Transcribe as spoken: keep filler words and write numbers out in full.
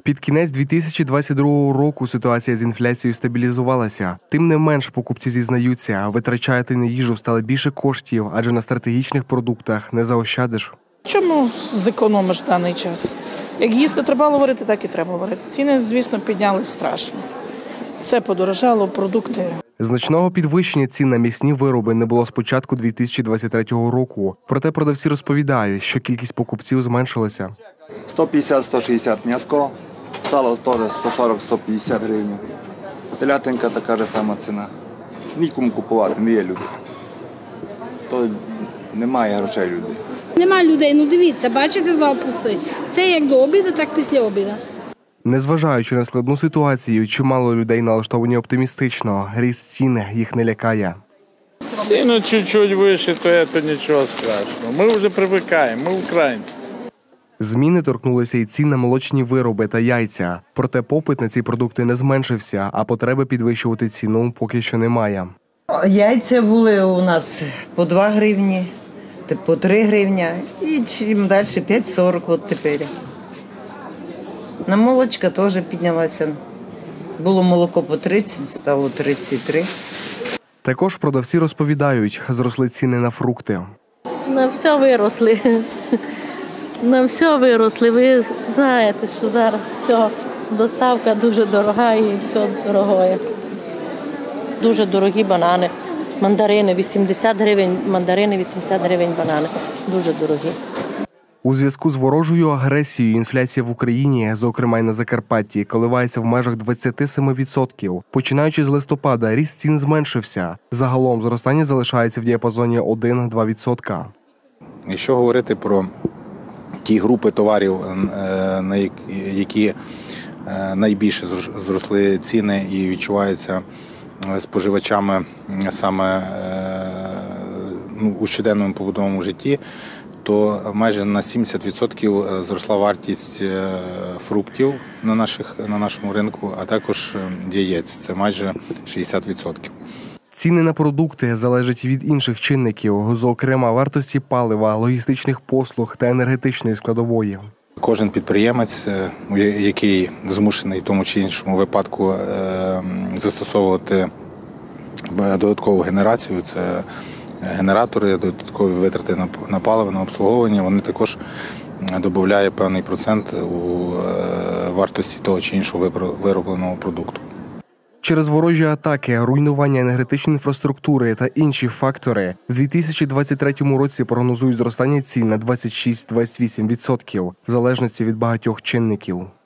Під кінець дві тисячі двадцять другого року ситуація з інфляцією стабілізувалася. Тим не менш, покупці зізнаються, витрачати на їжу стало більше коштів, адже на стратегічних продуктах не заощадиш. Чому зекономиш в даний час? Як їсти треба варити, так і треба варити. Ціни, звісно, піднялись страшно. Це подорожало, продукти. Значного підвищення цін на м'ясні вироби не було з початку дві тисячі двадцять третього року. Проте продавці розповідають, що кількість покупців зменшилася. сто п'ятдесят - сто шістдесят м'яско, сало теж сто сорок - сто п'ятдесят гривень. Телятинка така ж сама ціна. Нікому купувати, не є люди. То немає грошей людей. Нема людей, ну дивіться, бачите, зал пустий. Це як до обіду, так після обіду. Незважаючи на складну ситуацію, чимало людей налаштовані оптимістично. Ріст цін їх не лякає. Ціни чуть-чуть вище, то це нічого страшного. Ми вже привикаємо, ми українці. Зміни торкнулися і цін на молочні вироби та яйця. Проте попит на ці продукти не зменшився, а потреби підвищувати ціну поки що немає. Яйця були у нас по два гривні, по три гривні і чим далі п'ять сорок от тепер. На молочка теж піднялася. Було молоко по тридцять, стало тридцять три. Також продавці розповідають, зросли ціни на фрукти. На все виросли. На все виросли. Ви знаєте, що зараз все, доставка дуже дорога і все дорогое. Дуже дорогі банани, мандарини вісімдесят гривень, мандарини вісімдесят гривень банани. Дуже дорогі. У зв'язку з ворожою агресією інфляція в Україні, зокрема й на Закарпатті, коливається в межах двадцять сім відсотків. Починаючи з листопада, ріст цін зменшився. Загалом зростання залишається в діапазоні один - два відсотка. Якщо говорити про ті групи товарів, на які найбільше зросли ціни і відчуваються споживачами саме ну, у щоденному побутовому житті, то майже на сімдесят відсотків зросла вартість фруктів на, наших, на нашому ринку, а також яєць – це майже шістдесят відсотків. Ціни на продукти залежать від інших чинників, зокрема вартості палива, логістичних послуг та енергетичної складової. Кожен підприємець, який змушений в тому чи іншому випадку застосовувати додаткову генерацію, це генератори, додаткові витрати на паливо, на обслуговування, вони також додають певний процент у вартості того чи іншого виробленого продукту. Через ворожі атаки, руйнування енергетичної інфраструктури та інші фактори в дві тисячі двадцять третьому році прогнозують зростання цін на двадцять шість - двадцять вісім відсотків в залежності від багатьох чинників.